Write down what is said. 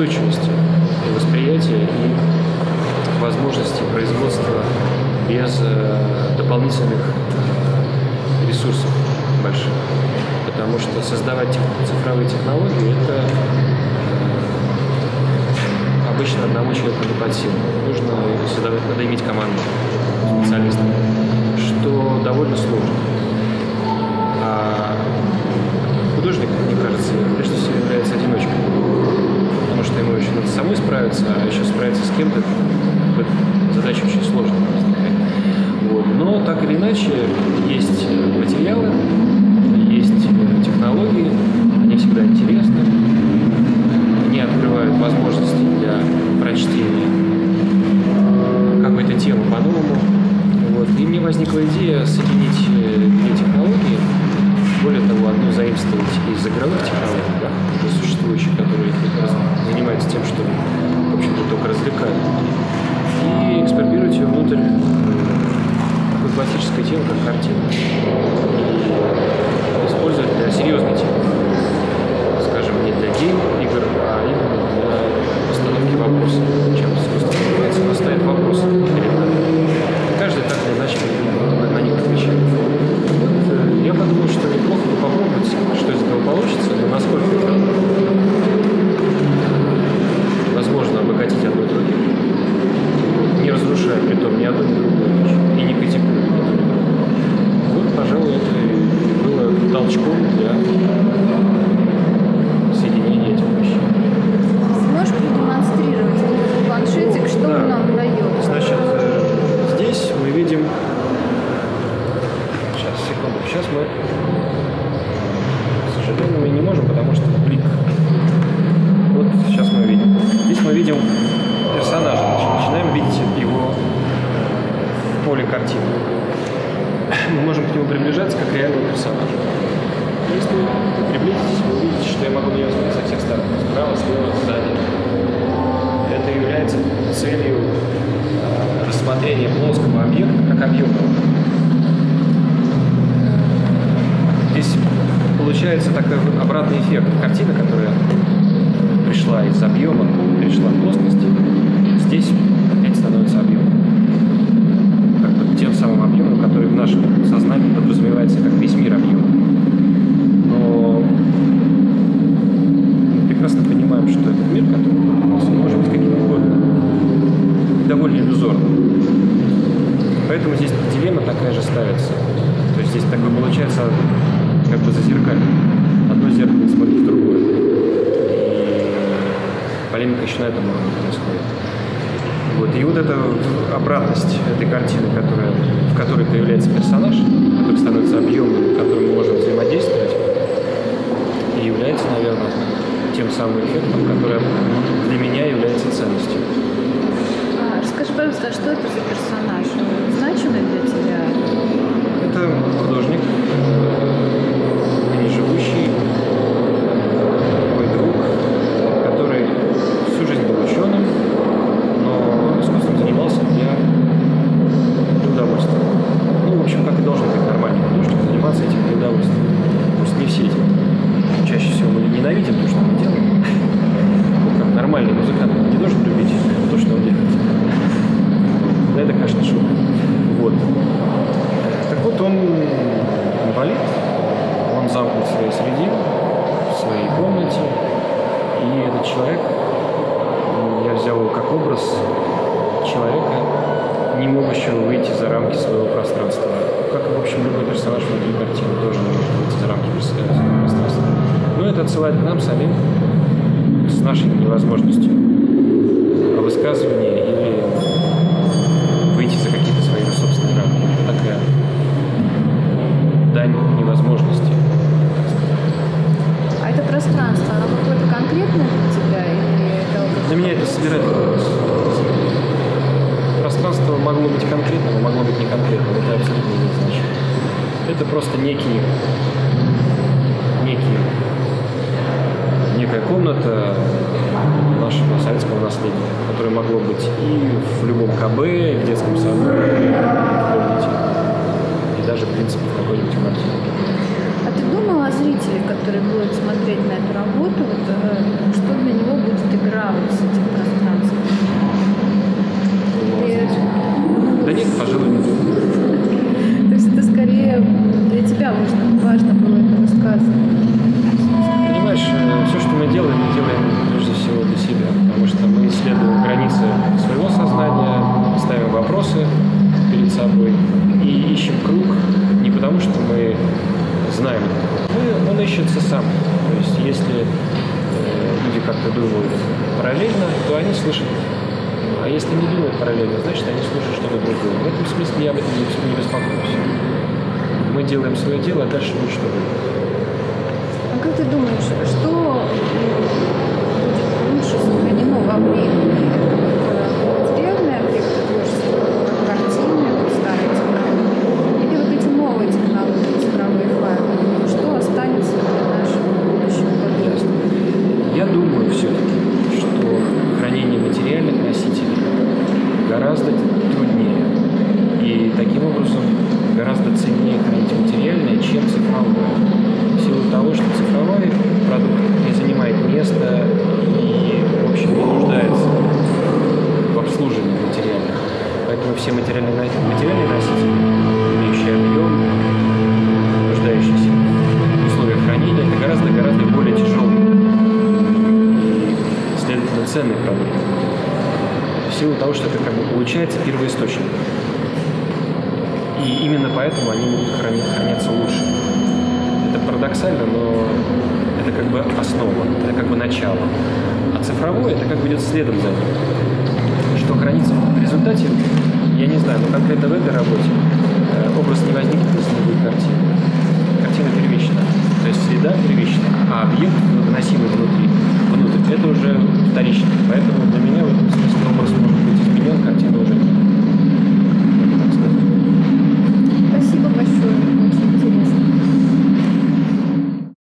устойчивости восприятия и возможности производства без дополнительных ресурсов больших. Потому что создавать цифровые технологии – это обычно одному человеку не под силу. Нужно создавать, надо иметь команду специалистов, что довольно сложно. А художник, мне кажется, прежде всего является одиночкой. Потому что ему еще надо самой справиться, а еще справиться с кем-то – задача очень сложная. Вот. Но так или иначе, есть материалы, есть технологии, они всегда интересны, они открывают возможности для прочтения какой-то темы по-новому. Вот. И мне возникла идея соединить две технологии, более того, одну заимствовать из игровых технологий, да, уже существующих, которые занимаются тем, что, в общем-то, только развлекают, и экспортировать ее внутрь такой классической темы, как картина, и использовать для серьезной темы, скажем, не для гейм-игр, а именно для постановки вопроса. Чем искусство занимается, но ставит вопросы перед нами. Каждый так или иначе на них отвечает. Вот, я подумал, что неплохо бы попробовать, что из этого получится, но насколько это возможно обогатить одно и другое, не разрушая при том ни одну, ни другую вещь, и не критикуя ни одну, ни другую. Вот, пожалуй, это и было толчком для соединения этих вещей. Можешь продемонстрировать этот планшетик, что он нам дает? Значит, здесь мы видим... Сейчас, секунду. Сейчас мы, к сожалению, мы не можем, потому что блик. Вот сейчас мы видим. Здесь мы видим персонажа. Начинаем видеть его в поле картины. Мы можем к нему приближаться как реального персонажа. Если вы приблизитесь, вы увидите, что я могу на него смотреть со всех сторон. Справа, слева, сзади. Это является целью рассмотрения плоского объекта как объема. Здесь получается такой обратный эффект. Картина, которая пришла из объема, перешла в плоскость, здесь опять становится объемом. Как бы тем самым объемом, который в нашем сознании подразумевается как весь мир объема. Но мы прекрасно понимаем, что этот мир, который может быть каким угодно, довольно иллюзорным. Поэтому здесь дилемма такая же ставится. То есть здесь такое получается как бы зазеркалье. Одно зеркало смотрит в другое. И полемика еще на этом уровне происходит. Вот. И вот эта обратность этой картины, в которой появляется персонаж, который становится объемным, с которым мы можем взаимодействовать, и является, наверное, тем самым эффектом, который для меня является ценностью. Расскажи, пожалуйста, а что это за персонаж? Значимый для тебя? Это художник, ныне живущий, мой друг, который всю жизнь был ученым, но искусством занимался для удовольствия. Ну, в общем, как и должен быть нормальный художник, заниматься этим для удовольствия. Пусть не все этим. Чаще всего мы ненавидим то, что мы делаем. Ну, как нормальный музыкант не должен любить то, что он делает. Да, это, конечно, шутка. Вот. Так вот, он инвалид, он замкнут в своей среде, в своей комнате, и этот человек, я взял его как образ человека, не могущего выйти за рамки своего пространства. Как, в общем, любой персонаж внутри картины тоже не может выйти за рамки своего пространства. Но это отсылает к нам самим, с нашей невозможностью высказывания или выйти за какие-то свои собственные рамки. Это такая дань невозможности. А это пространство, оно какое-то конкретное для тебя? Или это... Для меня это собирательный образ. Пространство могло быть конкретным, а могло быть неконкретным. Это абсолютно не значит. Это просто некая комната нашего советского наследия, которое могло быть и в любом КБ, и в детском саду, и в комнате, и даже, в принципе, в какой-нибудь квартире. А ты думал о зрителе, который будет смотреть на эту работу, вот, что для него будет игра в как-то думают параллельно, то они слышат. А если не думают параллельно, значит, они слушают что-то другое. В этом смысле я об этом не беспокоюсь. Мы делаем свое дело, а дальше будет что будет. А как ты думаешь, что будет лучше сохранено во времени? Материальные объекты творчества, картины, старые технологии, или вот эти новые технологии, цифровые файлы? Что останется для нашего будущего потомства? Я думаю все-таки, что хранение материальных носителей гораздо труднее. И таким образом гораздо ценнее хранить материальное, чем цифровое. В силу того, что цифровой продукт не занимает места и, в общем, не нуждается в обслуживании материальных. Поэтому все материальные носители, имеющие объем, нуждающиеся в условиях хранения, это гораздо более тяжелый и, следовательно, ценный продукт. В силу того, что это как бы получается первоисточник. И именно поэтому они могут храняться лучше. Это парадоксально, но это как бы основа, это как бы начало. А цифровое это как бы идет следом за ним. Что хранится в результате, я не знаю, но конкретно в этой работе образ не возникнет, если не будет картины. Картина первична, то есть среда первична, а объект, выносимый внутрь, это уже вторично.